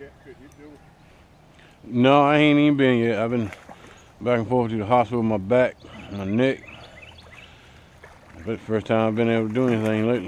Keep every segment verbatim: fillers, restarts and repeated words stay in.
Could you do it? No, I ain't even been yet. I've been back and forth to the hospital with my back, my neck. But the first time I've been able to do anything lately.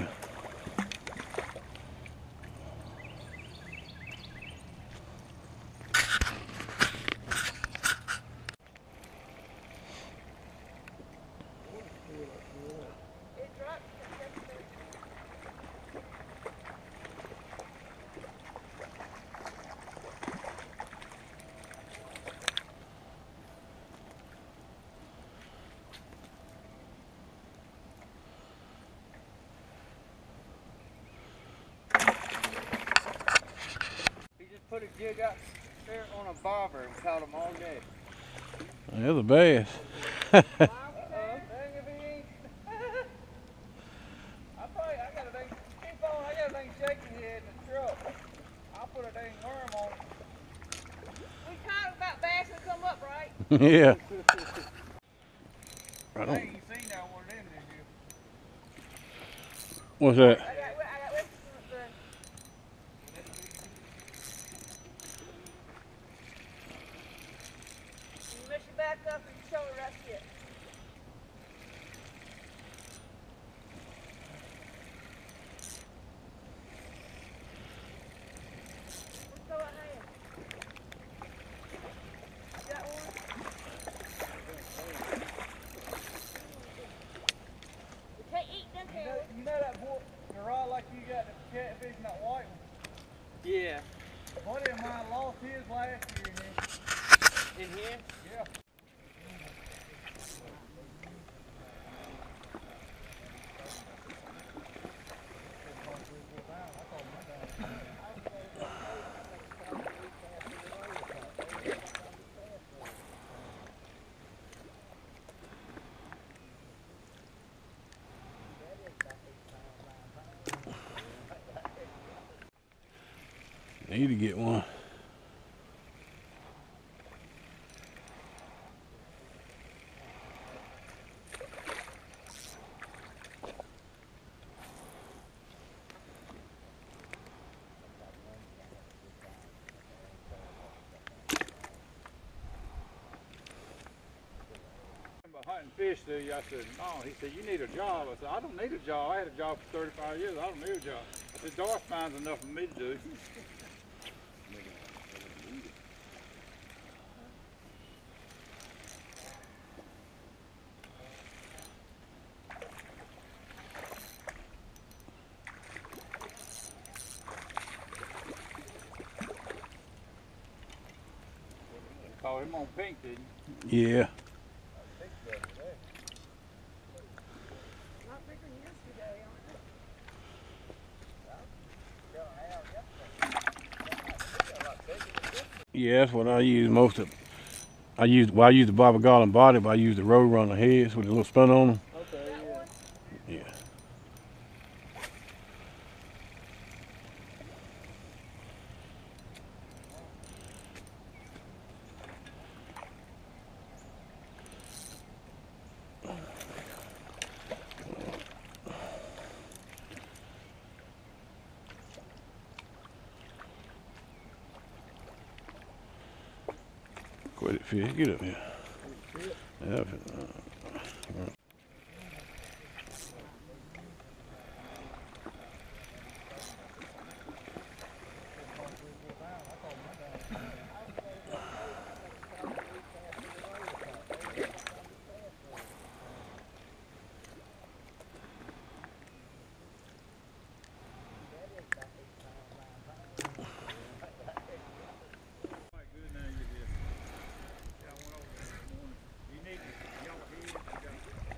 Put a jig up there on a bobber and caught them all day. They're the best. Uh-oh, dang if he ain't. I probably, I got a dang, keep on, I got a dang shaky head in the truck. I'll put a dang worm on it. We talked about bass and come up, right? Yeah. I, I ain't seen that one in this year. What's that? I got, I got whiskers in the You mess your back up and your shoulder rest it. Let's go ahead. You got one? We can't eat them, You can know, we? you know that boy, the rod like you got the catfish and that white one? Yeah. A buddy of mine lost his last year in here. In here? Yeah. Need to get one. Hunting fish, do you? I said, no. He said, you need a job. I said, I don't need a job. I had a job for thirty-five years. I don't need a job. I said, Doris finds enough for me to do. Called him on pink, didn't you? Yeah. Not bigger than yesterday, aren't they? Yeah, that's what I use most of. I use well, I use the Bobber Garland body, but I use the Roadrunner heads with a little spin on them. Okay, yeah. Yeah. Quit it, fish. Get up here. Yeah, uh, Good now you did. Yeah, I went over there this morning. You need to, y'all head, you got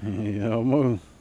Yeah, almost.